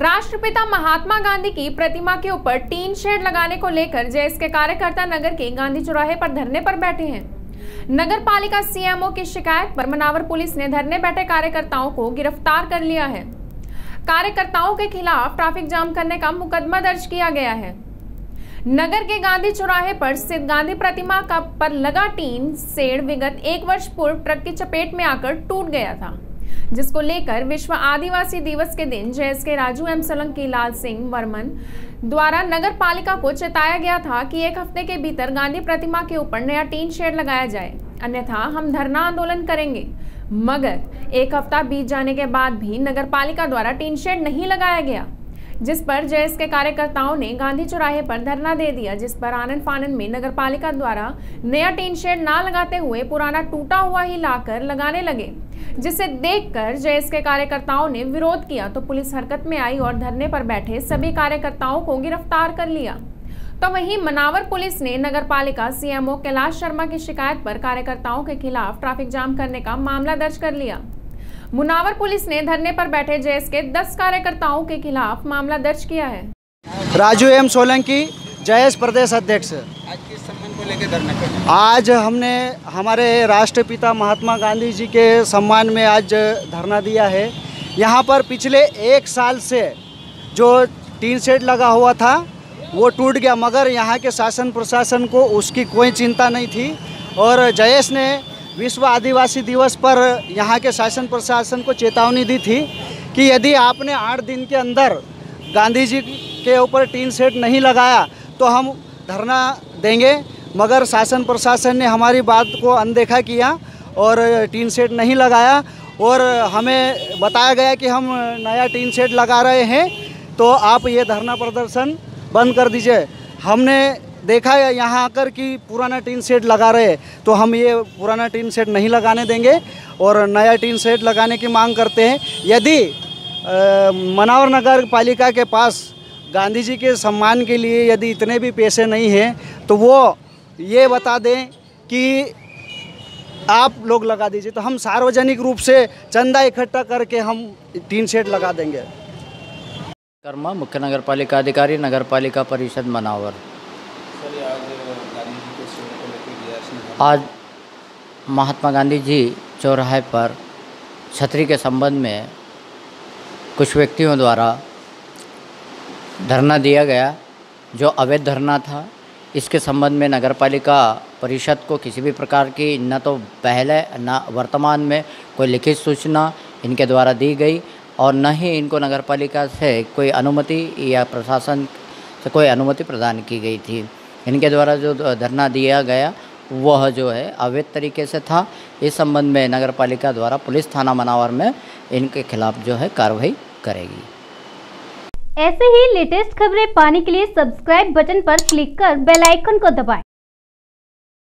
राष्ट्रपिता महात्मा गांधी की प्रतिमा के ऊपर टीन शेड लगाने को लेकर जेएस के कार्यकर्ता नगर के गांधी चौराहे पर धरने पर बैठे हैं। नगर पालिका सीएमओ की शिकायत पर मनावर पुलिस ने धरने बैठे कार्यकर्ताओं को गिरफ्तार कर लिया है। कार्यकर्ताओं के खिलाफ ट्रैफिक जाम करने का मुकदमा दर्ज किया गया है। नगर के गांधी चौराहे पर स्थित गांधी प्रतिमा का पर लगा टीन शेड विगत 1 वर्ष पूर्व ट्रक की चपेट में आकर टूट गया था, जिसको लेकर विश्व आदिवासी दिवस के दिन जेएस के राजू एम सोलंकी, लाल सिंह वर्मन द्वारा नगर पालिका को चेताया गया था कि 1 हफ्ते के भीतर गांधी प्रतिमा के ऊपर नया टीन शेड लगाया जाए, अन्यथा हम धरना आंदोलन करेंगे। मगर 1 हफ्ता बीत जाने के बाद भी नगर पालिका द्वारा टीन शेड नहीं लगाया गया, जिस पर जेएस के कार्यकर्ताओं ने गांधी चौराहे पर धरना दे दिया, जिस पर आनन फानन में नगर पालिका द्वारा नया टीन शेड ना लगाते हुए पुराना टूटा हुआ ही लाकर लगाने लगे, जिसे देखकर जेएस के कार्यकर्ताओं ने विरोध किया तो पुलिस हरकत में आई और धरने पर बैठे सभी कार्यकर्ताओं को गिरफ्तार कर लिया। तो वहीं मनावर पुलिस ने नगर पालिका सीएमओ कैलाश शर्मा की शिकायत पर कार्यकर्ताओं के खिलाफ ट्रैफिक जाम करने का मामला दर्ज कर लिया। मुनावर पुलिस ने धरने पर बैठे जेएस के 10 कार्यकर्ताओं के खिलाफ मामला दर्ज किया है। राजू एम सोलंकी, जेएस प्रदेश अध्यक्ष। आज किस सम्मान को लेकर धरना कर रहे हैं? आज हमने हमारे राष्ट्रपिता महात्मा गांधी जी के सम्मान में आज धरना दिया है। यहाँ पर पिछले 1 साल से जो टीन शेड लगा हुआ था वो टूट गया, मगर यहाँ के शासन प्रशासन को उसकी कोई चिंता नहीं थी और जेएस ने विश्व आदिवासी दिवस पर यहाँ के शासन प्रशासन को चेतावनी दी थी कि यदि आपने 8 दिन के अंदर गांधी जी के ऊपर टीन शेड नहीं लगाया तो हम धरना देंगे, मगर शासन प्रशासन ने हमारी बात को अनदेखा किया और टीन शेड नहीं लगाया और हमें बताया गया कि हम नया टीन शेड लगा रहे हैं तो आप ये धरना प्रदर्शन बंद कर दीजिए। हमने देखा है यहाँ आकर कि पुराना टीन शेड लगा रहे, तो हम ये पुराना टीन शेड नहीं लगाने देंगे और नया टीन शेड लगाने की मांग करते हैं। यदि मनावर नगर पालिका के पास गांधी जी के सम्मान के लिए यदि इतने भी पैसे नहीं हैं तो वो ये बता दें कि आप लोग लगा दीजिए, तो हम सार्वजनिक रूप से चंदा इकट्ठा करके हम टीन शेड लगा देंगे। कर्मा, मुख्य नगर पालिका अधिकारी, नगर पालिका परिषद मनावर। आज महात्मा गांधी जी चौराहे पर छतरी के संबंध में कुछ व्यक्तियों द्वारा धरना दिया गया, जो अवैध धरना था। इसके संबंध में नगर पालिका परिषद को किसी भी प्रकार की न तो पहले न वर्तमान में कोई लिखित सूचना इनके द्वारा दी गई और न ही इनको नगर पालिका से कोई अनुमति या प्रशासन से कोई अनुमति प्रदान की गई थी। इनके द्वारा जो धरना दिया गया वह जो है अवैध तरीके से था। इस संबंध में नगर पालिका द्वारा पुलिस थाना मनावर में इनके खिलाफ जो है कार्रवाई करेगी। ऐसे ही लेटेस्ट खबरें पाने के लिए सब्सक्राइब बटन पर क्लिक कर बेल आइकन को दबाएं।